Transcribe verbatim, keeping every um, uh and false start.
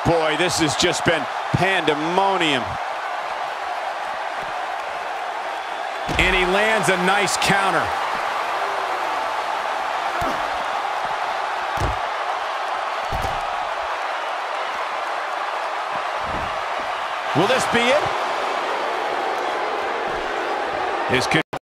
boy, this has just been pandemonium. And he lands a nice counter. Will this be it? His